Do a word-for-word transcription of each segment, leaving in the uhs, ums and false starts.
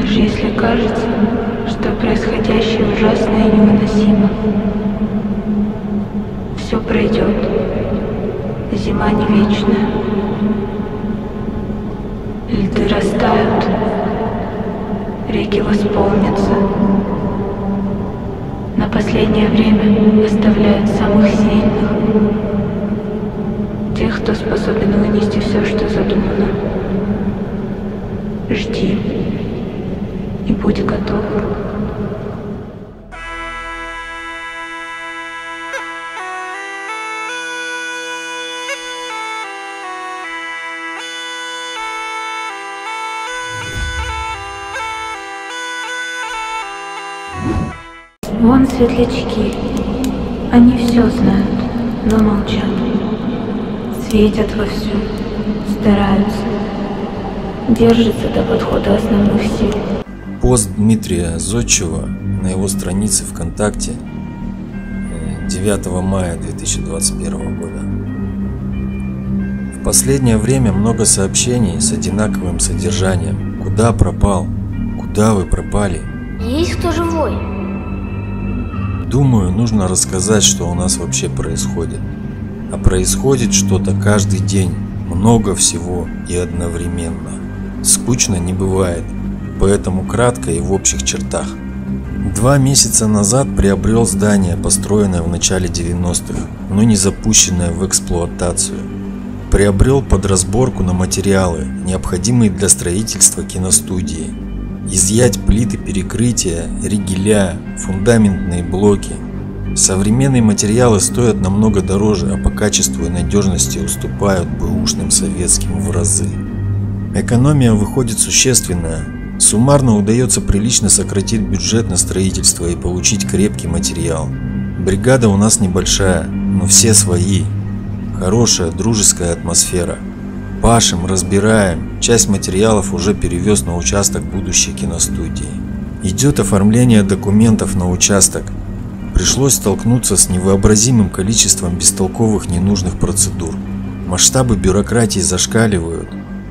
Даже если кажется, что происходящее ужасно и невыносимо. Все пройдет. Зима не вечная. Льды растают. Реки восполнятся. На последнее время оставляют самых сильных. Тех, кто способен вынести все, что задумано. Жди и будь готов. Вон светлячки. Они все знают, но молчат. Светят вовсю, стараются. Держится до подхода основных сил. Пост Дмитрия Зодчего на его странице ВКонтакте девятого мая две тысячи двадцать первого года. В последнее время много сообщений с одинаковым содержанием. Куда пропал? Куда вы пропали? Есть кто живой? Думаю, нужно рассказать, что у нас вообще происходит. А происходит что-то каждый день. Много всего и одновременно. Скучно не бывает, поэтому кратко и в общих чертах. Два месяца назад приобрел здание, построенное в начале девяностых, но не запущенное в эксплуатацию. Приобрел под разборку на материалы, необходимые для строительства киностудии. Изъять плиты перекрытия, ригеля, фундаментные блоки. Современные материалы стоят намного дороже, а по качеству и надежности уступают бэушным советским в разы. Экономия выходит существенная. Суммарно удается прилично сократить бюджет на строительство и получить крепкий материал. Бригада у нас небольшая, но все свои. Хорошая дружеская атмосфера. Пашем, разбираем. Часть материалов уже перевез на участок будущей киностудии. Идет оформление документов на участок. Пришлось столкнуться с невообразимым количеством бестолковых ненужных процедур. Масштабы бюрократии зашкаливают.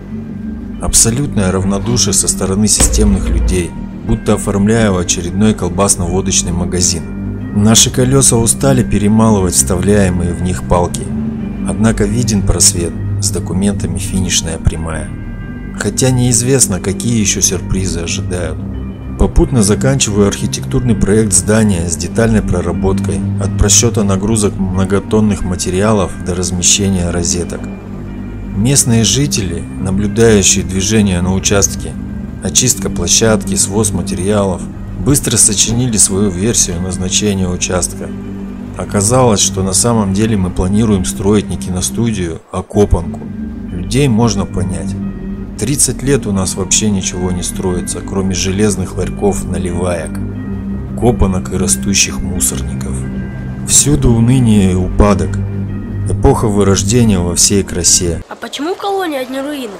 Абсолютное равнодушие со стороны системных людей, будто оформляя очередной колбасно-водочный магазин. Наши колеса устали перемалывать вставляемые в них палки. Однако виден просвет, с документами финишная прямая. Хотя неизвестно, какие еще сюрпризы ожидают. Попутно заканчиваю архитектурный проект здания с детальной проработкой, от просчета нагрузок многотонных материалов до размещения розеток. Местные жители, наблюдающие движение на участке, очистка площадки, своз материалов, быстро сочинили свою версию назначения участка. Оказалось, что на самом деле мы планируем строить не киностудию, а копанку. Людей можно понять. тридцать лет у нас вообще ничего не строится, кроме железных ларьков наливаек, копанок и растущих мусорников. Всюду уныние и упадок. Эпоха вырождения во всей красе. А почему колония одни руины?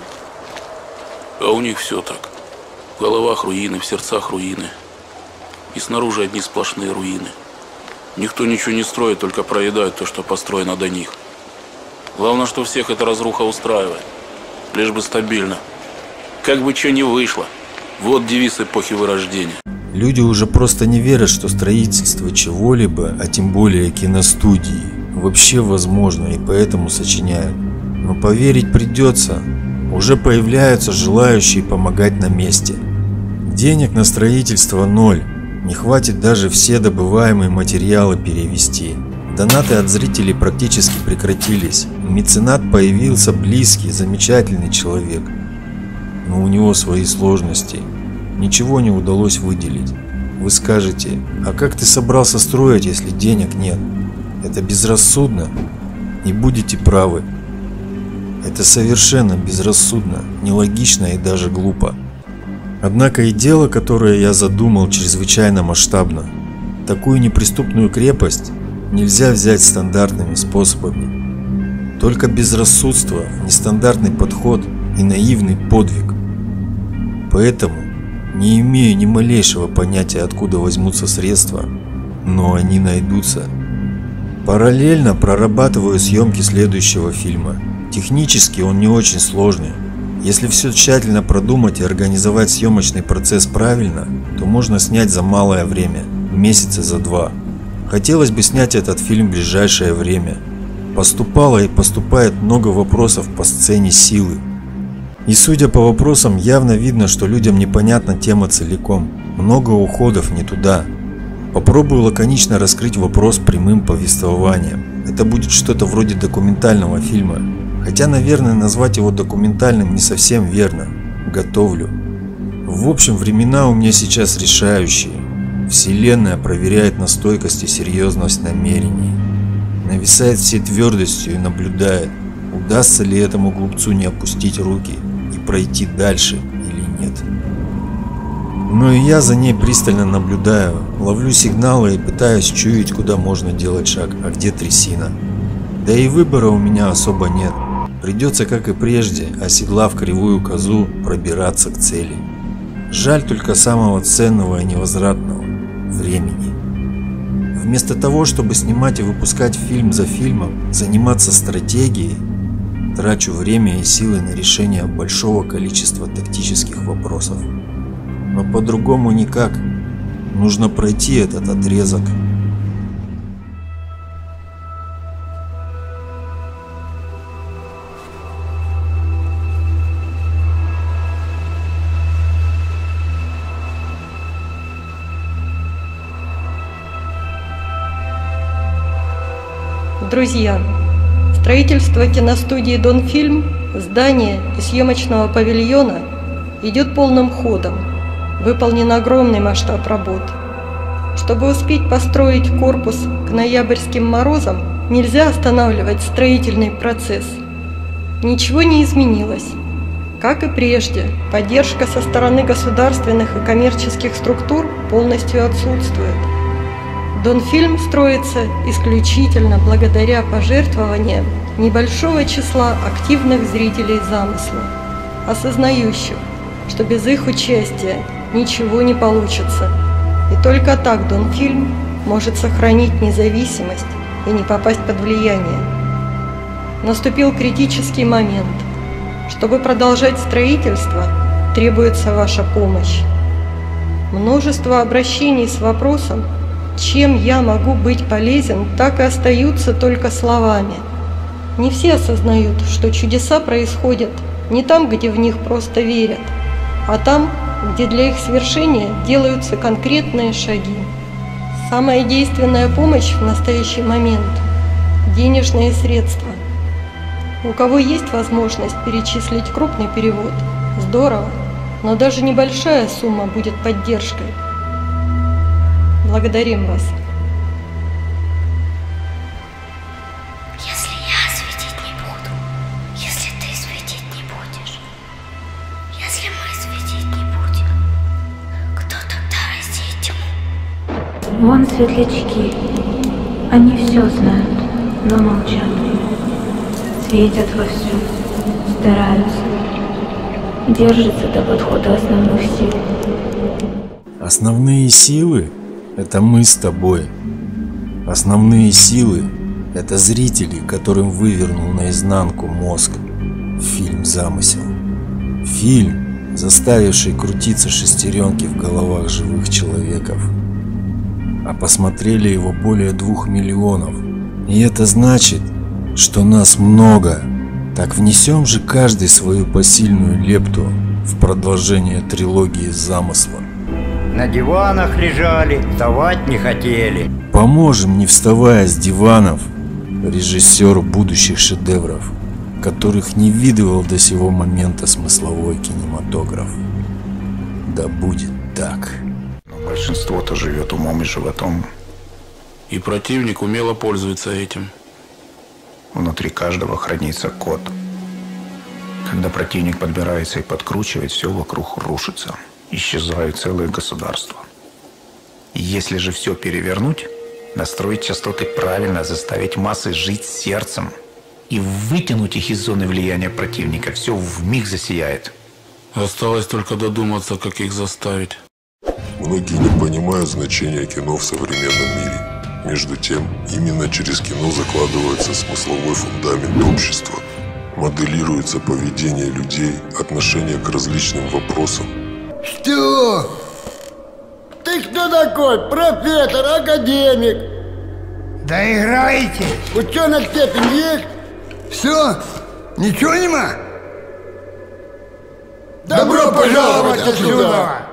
А у них все так. В головах руины, в сердцах руины. И снаружи одни сплошные руины. Никто ничего не строит, только проедает то, что построено до них. Главное, что всех эта разруха устраивает. Лишь бы стабильно. Как бы что ни вышло. Вот девиз эпохи вырождения. Люди уже просто не верят, что строительство чего-либо, а тем более киностудии, вообще возможно, и поэтому сочиняют. Но поверить придется. Уже появляются желающие помогать на месте. Денег на строительство ноль. Не хватит даже все добываемые материалы перевести. Донаты от зрителей практически прекратились. Меценат появился близкий, замечательный человек. Но у него свои сложности. Ничего не удалось выделить. Вы скажете, а как ты собрался строить, если денег нет? Это безрассудно? И будете правы. Это совершенно безрассудно, нелогично и даже глупо. Однако и дело, которое я задумал, чрезвычайно масштабно. Такую неприступную крепость нельзя взять стандартными способами. Только безрассудство, нестандартный подход и наивный подвиг. Поэтому не имею ни малейшего понятия, откуда возьмутся средства, но они найдутся. Параллельно прорабатываю съемки следующего фильма. Технически он не очень сложный. Если все тщательно продумать и организовать съемочный процесс правильно, то можно снять за малое время, месяца за два. Хотелось бы снять этот фильм в ближайшее время. Поступало и поступает много вопросов по сцене силы. И судя по вопросам, явно видно, что людям непонятна тема целиком. Много уходов не туда. Попробую лаконично раскрыть вопрос прямым повествованием. Это будет что-то вроде документального фильма. Хотя, наверное, назвать его документальным не совсем верно. Готовлю. В общем, времена у меня сейчас решающие. Вселенная проверяет на стойкость и серьезность намерений. Нависает всей твердостью и наблюдает, удастся ли этому глупцу не опустить руки и пройти дальше или нет. Но и я за ней пристально наблюдаю, ловлю сигналы и пытаюсь чуять, куда можно делать шаг, а где трясина. Да и выбора у меня особо нет. Придется, как и прежде, оседлав кривую козу, пробираться к цели. Жаль только самого ценного и невозвратного – времени. Вместо того, чтобы снимать и выпускать фильм за фильмом, заниматься стратегией, трачу время и силы на решение большого количества тактических вопросов. Но по-другому никак. Нужно пройти этот отрезок. Друзья, строительство киностудии «Донфильм», здания и съемочного павильона идет полным ходом. Выполнен огромный масштаб работ. Чтобы успеть построить корпус к ноябрьским морозам, нельзя останавливать строительный процесс. Ничего не изменилось. Как и прежде, поддержка со стороны государственных и коммерческих структур полностью отсутствует. Донфильм строится исключительно благодаря пожертвованиям небольшого числа активных зрителей замысла, осознающих, что без их участия ничего не получится. И только так Донфильм может сохранить независимость и не попасть под влияние. Наступил критический момент. Чтобы продолжать строительство, требуется ваша помощь. Множество обращений с вопросом, чем я могу быть полезен, так и остаются только словами. Не все осознают, что чудеса происходят не там, где в них просто верят, а там, где для их свершения делаются конкретные шаги. Самая действенная помощь в настоящий момент – денежные средства. У кого есть возможность перечислить крупный перевод – здорово, но даже небольшая сумма будет поддержкой. Благодарим вас. Если я светить не буду, если ты светить не будешь, если мы светить не будем, кто тогда рассеет тьму? Вон светлячки. Они все знают, но молчат. Светят вовсю, стараются. Держатся до подхода основных сил. Основные силы – это мы с тобой. Основные силы – это зрители, которым вывернул наизнанку мозг фильм «Замысел». Фильм, заставивший крутиться шестеренки в головах живых человеков. А посмотрели его более двух миллионов. И это значит, что нас много. Так внесем же каждый свою посильную лепту в продолжение трилогии «Замысла». На диванах лежали, вставать не хотели. Поможем, не вставая с диванов, режиссеру будущих шедевров, которых не видывал до сего момента смысловой кинематограф. Да будет так. Но большинство-то живет умом и животом. И противник умело пользуется этим. Внутри каждого хранится код. Когда противник подбирается и подкручивает, все вокруг рушится. Исчезают целые государства. Если же все перевернуть, настроить частоты правильно, заставить массы жить сердцем и вытянуть их из зоны влияния противника, все вмиг засияет. Осталось только додуматься, как их заставить. Многие не понимают значения кино в современном мире. Между тем, именно через кино закладывается смысловой фундамент общества. моделируется поведение людей, отношение к различным вопросам. Что? Ты кто такой? Профессор, академик? Да играете? Ученая степень есть? Все? Ничего нема? Добро пожаловать отсюда!